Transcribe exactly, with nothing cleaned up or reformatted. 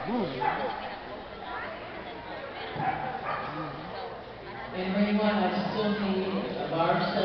And ring one, I still need a bar set.